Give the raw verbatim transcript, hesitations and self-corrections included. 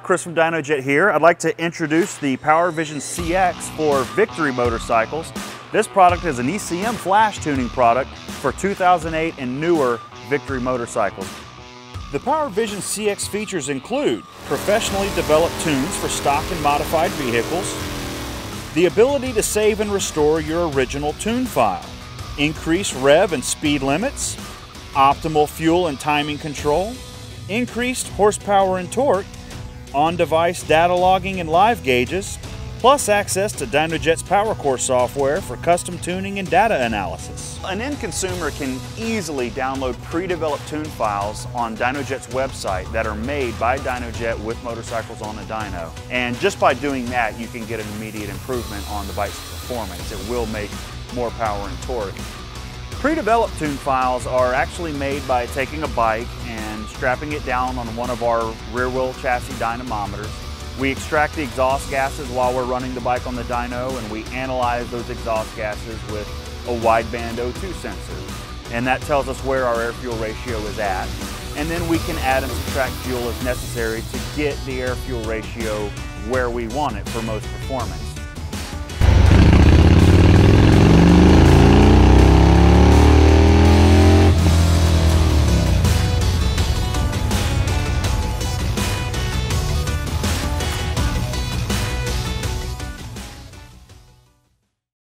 Chris from Dynojet here. I'd like to introduce the Power Vision C X for Victory motorcycles. This product is an E C M flash tuning product for two thousand eight and newer Victory motorcycles. The Power Vision C X features include professionally developed tunes for stock and modified vehicles, the ability to save and restore your original tune file, increased rev and speed limits, optimal fuel and timing control, increased horsepower and torque, on-device data logging and live gauges, plus access to Dynojet's PowerCore software for custom tuning and data analysis. An end consumer can easily download pre-developed tune files on Dynojet's website that are made by Dynojet with motorcycles on a dyno. And just by doing that, you can get an immediate improvement on the bike's performance. It will make more power and torque. Pre-developed tune files are actually made by taking a bike and strapping it down on one of our rear wheel chassis dynamometers. We extract the exhaust gases while we're running the bike on the dyno, and we analyze those exhaust gases with a wideband O two sensor. And that tells us where our air-fuel ratio is at. And then we can add and subtract fuel as necessary to get the air-fuel ratio where we want it for most performance.